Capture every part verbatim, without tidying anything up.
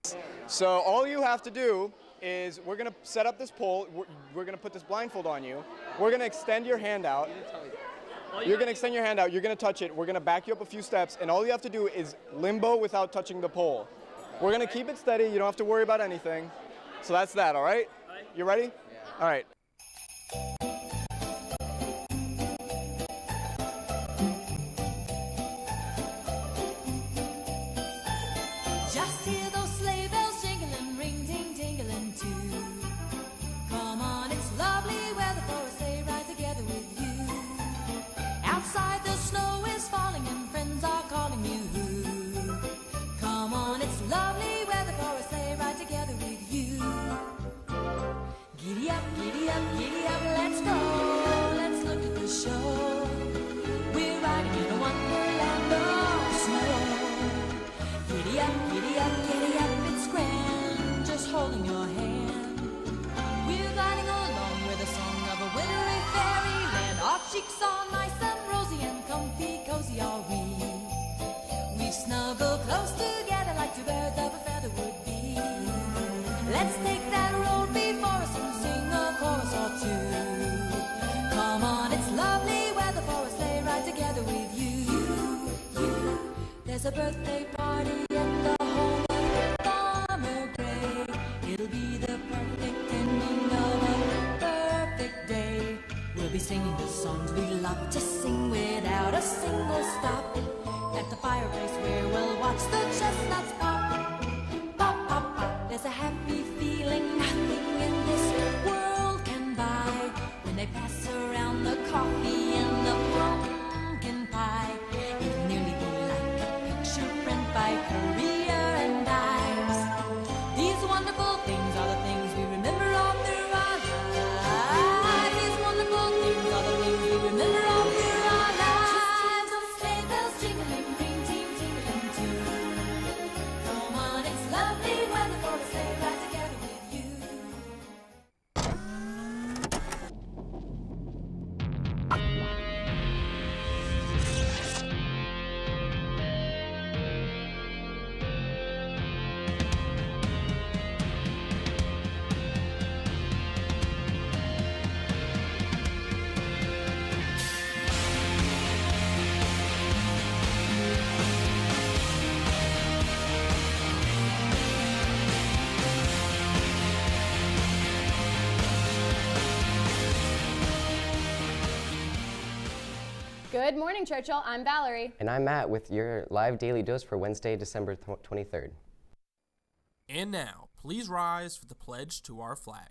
So all you have to do is we're going to set up this pole. We're, we're going to put this blindfold on you. We're going to extend your hand out. You're going to extend your hand out. You're going to touch it. We're going to back you up a few steps. And all you have to do is limbo without touching the pole. We're going to keep it steady. You don't have to worry about anything. So that's that, all right? You ready? Yeah. All right. Just hear those sleigh bells jingling, ring, ting, tingling too. Come on, it's lovely weather for a sleigh ride together with you. Outside the snow is falling and friends are calling you. Come on, it's lovely weather for a sleigh ride together with you. Giddy up, giddy up, giddy up, let's go. Let's look at the show. We're riding in a wonderland of snow. Giddy up, giddy up, giddy up, it's grand, just holding your hand. We're gliding along with a song of a wintry fairyland. Our cheeks are nice and rosy and comfy, cozy are we. We snuggle close together like two birds of a feather would be. Let's take that road before us and sing a chorus or two. Come on, it's lovely weather for a sleigh ride together with you. You, there's a birthday party at the home of Farmer Gray. It'll be the perfect ending of a perfect day. We'll be singing the songs we love to sing without a single stop. At the fireplace where we'll watch the chestnuts pop. Pop, pop, pop. There's a happy feeling nothing in this world can buy. When they pass around the coffee and the pumpkin pie, it'll nearly be like a picture print by Currier and Ives. These wonderful things are the things we remember all through our lives. These wonderful things are the things we remember all through our lives. Just sleigh bells jingling, ring, ting, tingling too. Come on, it's lovely weather for a sleigh ride together with you. Good morning, Churchill. I'm Valerie. And I'm Matt with your live daily dose for Wednesday, December twenty-third. And now, please rise for the pledge to our flag.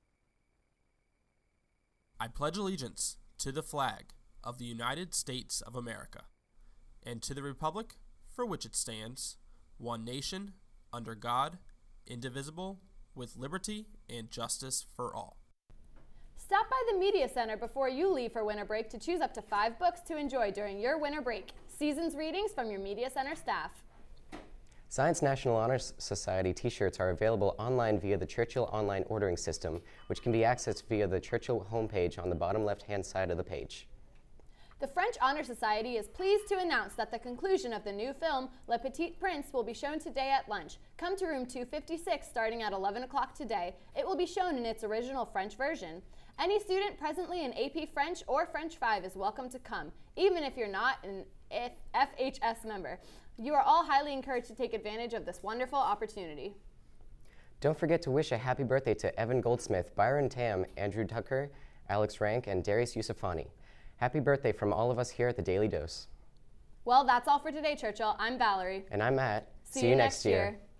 I pledge allegiance to the flag of the United States of America and to the republic for which it stands, one nation, under God, indivisible, with liberty and justice for all. Stop by the Media Center before you leave for winter break to choose up to five books to enjoy during your winter break. Season's readings from your Media Center staff. Science National Honor Society t-shirts are available online via the Churchill online ordering system, which can be accessed via the Churchill homepage on the bottom left-hand side of the page. The French Honor Society is pleased to announce that the conclusion of the new film, Le Petit Prince, will be shown today at lunch. Come to room two fifty-six starting at eleven o'clock today. It will be shown in its original French version. Any student presently in A P French or French five is welcome to come, even if you're not an F H S member. You are all highly encouraged to take advantage of this wonderful opportunity. Don't forget to wish a happy birthday to Evan Goldsmith, Byron Tam, Andrew Tucker, Alex Rank, and Darius Yusufani. Happy birthday from all of us here at the Daily Dose. Well, that's all for today, Churchill. I'm Valerie. And I'm Matt. See, See you next year. year.